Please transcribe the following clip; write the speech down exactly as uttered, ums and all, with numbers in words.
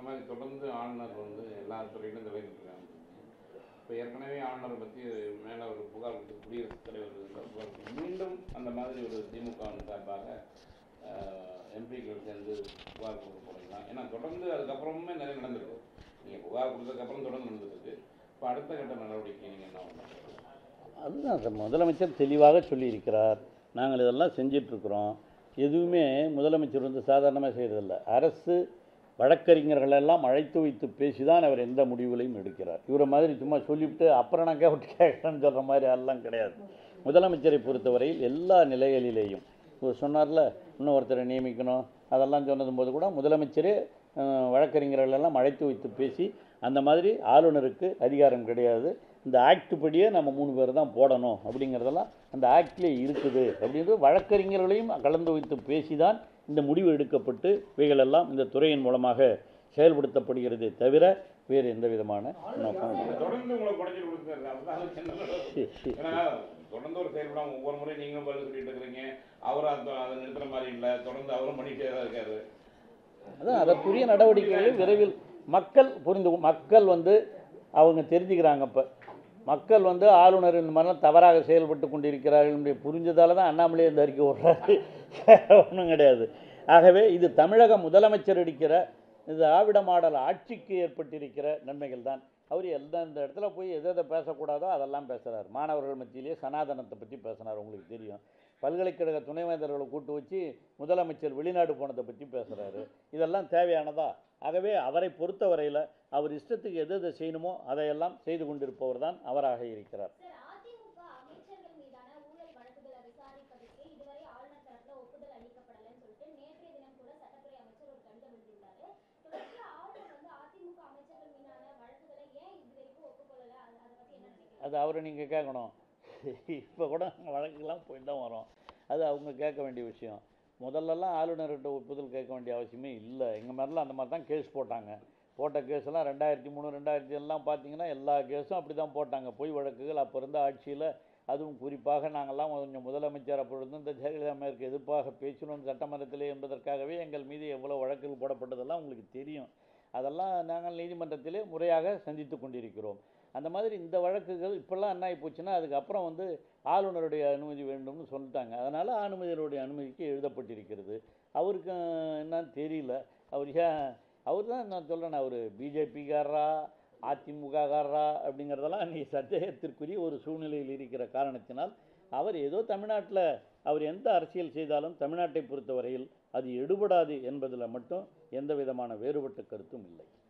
மாதிரி தொடர்ந்து ஆளுநர் வந்து எல்லா துறையிலும் தலையிட்டு இருக்காங்க. இப்போ ஏற்கனவே ஆளுநரை பற்றி மேலே ஒரு புகார் கொடுத்து குடியரசுத் தலைவர் புகார் மீண்டும் அந்த மாதிரி ஒரு திமுகவின் சார்பாக எம்பிக்கள் சேர்ந்து புகார் கொடுக்க போகிறீங்களா? ஏன்னா தொடர்ந்து அதுக்கப்புறமே நிறைய நடந்திருக்கு. நீங்கள் புகார் கொடுத்ததுக்கப்புறம் தொடர்ந்து நடந்துருக்கு. இப்போ அடுத்த கட்ட நடவடிக்கை நீங்கள் என்ன பண்ணுறீங்க? அதுதான் சார், முதலமைச்சர் தெளிவாக சொல்லியிருக்கிறார். நாங்கள் இதெல்லாம் செஞ்சிட்ருக்குறோம். எதுவுமே முதலமைச்சர் வந்து சாதாரணமாக செய்கிறதில்ல. அரசு வழக்கறிஞர்களெல்லாம் அழைத்து வைத்து பேசி தான் அவர் எந்த முடிவுகளையும் எடுக்கிறார். இவரை மாதிரி சும்மா சொல்லிவிட்டு அப்புறம் நான் கேட்டு கேட்குறேன்னு சொல்கிற மாதிரி எல்லாம் கிடையாது. முதலமைச்சரை பொறுத்தவரையில் எல்லா நிலைகளிலேயும் இவர் சொன்னார்ல, இன்னும் ஒருத்தரை நியமிக்கணும் அதெல்லாம் சொன்னதும் போது கூட முதலமைச்சரே வழக்கறிஞர்களெல்லாம் அழைத்து வைத்து பேசி அந்த மாதிரி ஆளுநருக்கு அதிகாரம் கிடையாது, இந்த ஆக்ட் படியே நம்ம மூணு பேர் தான் போடணும் அப்படிங்கிறதெல்லாம் அந்த ஆக்ட்லேயே இருக்குது அப்படின்றது வழக்கறிஞர்களையும் கலந்து வைத்து பேசி தான் இந்த முடிவு எடுக்கப்பட்டு இவைகளெல்லாம் இந்த துறையின் மூலமாக செயல்படுத்தப்படுகிறது தவிர வேறு எந்த விதமான நோக்கம் தொடர்ந்து ஒரு செயல்படாம ஒவ்வொரு முறையும் நீங்களும் பதில் சொல்லிட்டு இருக்கிறீங்க. அவர் அதை நிறுத்துற மாதிரி இல்லை, தொடர்ந்து அவரும் பண்ணிட்டே தான் இருக்காரு. அதான் அதற்குரிய நடவடிக்கைகளை விரைவில் மக்கள் புரிந்து மக்கள் வந்து அவங்க தெரிஞ்சுக்கிறாங்க. இப்போ மக்கள் வந்து ஆளுநர் இந்த மாதிரிலாம் தவறாக செயல்பட்டு கொண்டிருக்கிறார்கள் புரிஞ்சதால தான் அண்ணாமலையே இந்த அறிக்கை விடுறாரு, ஒன்றும் கிடையாது. ஆகவே இது தமிழக முதலமைச்சர் எடுக்கிற இது திராவிட மாடல் ஆட்சிக்கு ஏற்பட்டிருக்கிற நன்மைகள் தான். அவர் எந்த இந்த இடத்துல போய் எதை எதை பேசக்கூடாதோ அதெல்லாம் பேசுகிறார். மாணவர்கள் மத்தியிலேயே சனாதனத்தை பற்றி பேசினார், உங்களுக்கு தெரியும். பல்கலைக்கழக துணைவேந்தர்களை கூட்டு வச்சு முதலமைச்சர் வெளிநாடு போனதை பற்றி பேசுகிறாரு. இதெல்லாம் தேவையானதா? ஆகவே அவரை பொறுத்தவரையில் அவர் இஷ்டத்துக்கு எது எதை செய்யணுமோ அதையெல்லாம் செய்து கொண்டிருப்பவர் தான் அவராக இருக்கிறார். அது அவரை நீங்கள் கேட்கணும். இப்போ கூட வழக்குலாம் போய் தான் வரோம், அது அவங்க கேட்க வேண்டிய விஷயம். முதல்லலாம் ஆளுநர்கிட்ட ஒப்புதல் கேட்க வேண்டிய அவசியமே இல்லை. எங்கள் மாதிரிலாம் அந்த மாதிரி தான் கேஸ் போட்டாங்க. போட்ட கேஸெல்லாம் ரெண்டாயிரத்தி மூணு ரெண்டாயிரத்தி எல்லாம் பார்த்தீங்கன்னா எல்லா கேஸும் அப்படி தான் போட்டாங்க, பொய் வழக்குகள். அப்போ இருந்த ஆட்சியில் அதுவும் குறிப்பாக நாங்கள்லாம் கொஞ்சம் முதலமைச்சர் அப்பொழுது இந்த ஜெயலலிதா அம்மையாருக்கு எதிர்ப்பாக பேசணும் சட்டமன்றத்திலே என்பதற்காகவே எங்கள் மீது எவ்வளோ வழக்குகள் போடப்பட்டதெல்லாம் உங்களுக்கு தெரியும். அதெல்லாம் நாங்கள் நீதிமன்றத்திலே முறையாக சந்தித்து கொண்டிருக்கிறோம். அந்த மாதிரி இந்த வழக்குகள் இப்போல்லாம் என்ன ஆகி போச்சுன்னா அதுக்கப்புறம் வந்து ஆளுநருடைய அனுமதி வேண்டும்னு சொல்லிட்டாங்க. அதனால் ஆளுநருடைய அனுமதிக்கு எழுதப்பட்டிருக்கிறது. அவருக்கு என்னன்னு தெரியல. அவர் ஏன் அவர் தான் நான் சொல்கிறேன், அவர் பிஜேபிக்காரரா அதிமுககாரரா அப்படிங்கிறதெல்லாம் நீ சந்தேகத்திற்குரிய ஒரு சூழ்நிலையில் இருக்கிற காரணத்தினால் அவர் ஏதோ தமிழ்நாட்டில் அவர் எந்த அரசியல் செய்தாலும் தமிழ்நாட்டை பொறுத்தவரையில் அது எடுபடாது என்பதில் மட்டும் எந்த விதமான வேறுபட்ட கருத்தும் இல்லை.